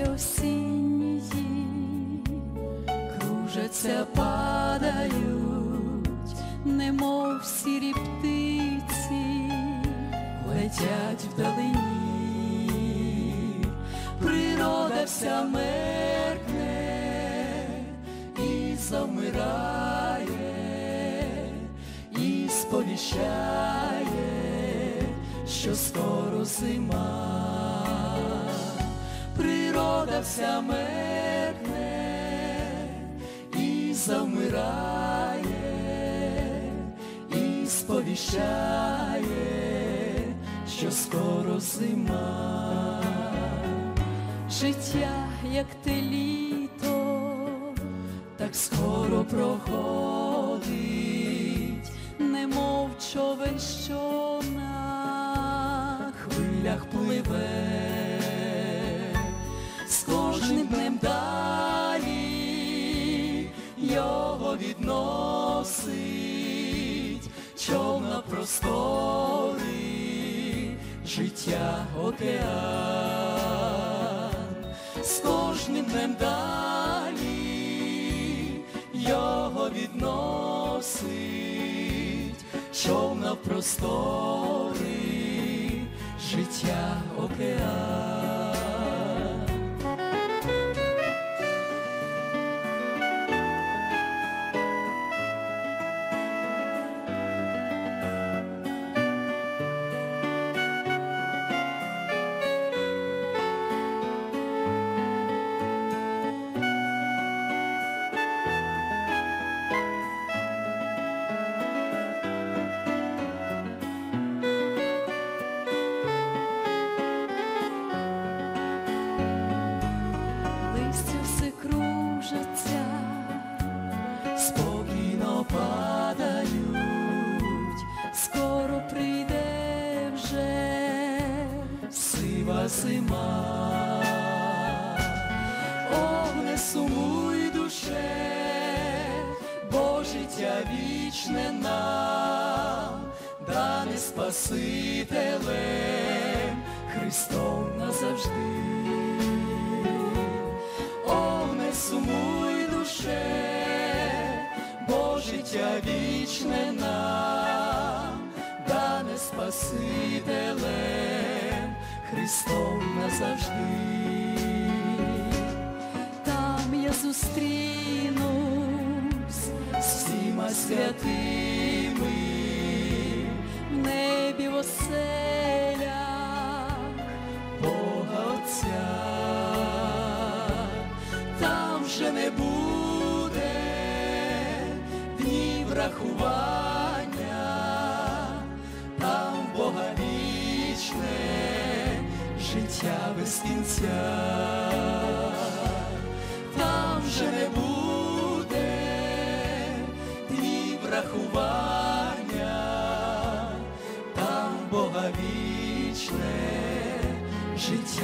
осіннії кружаться, падають, немов сірі птиці, летять вдалині. Природа вся меркне і завмирає, і сповіщає, що скоро зима. Природа вся меркне і завмирає, і сповіщає, що скоро зима. Життя, як те літо, так скоро проходить, немов човен, що на хвилях пливе. З кожним днем далі його відносить човен на простори, життя океан. З кожним днем далі його відносить човен на простори, життя океан. Спокійно падають, скоро прийде вже сива зима. О, не сумуй, душе, бо життя вічне нам дане Спасителем Христом назавжди. О, не сумуй, душе, бо життя вічне нам дане Спасителем Христом назавжди. Там я зустрінусь з всіма святими, в небі в оселях Бога Отця. Там вже не буде днів рахування, там Бога вічне життя без кінця. Там вже не буде днів рахування, там Бога вічне життя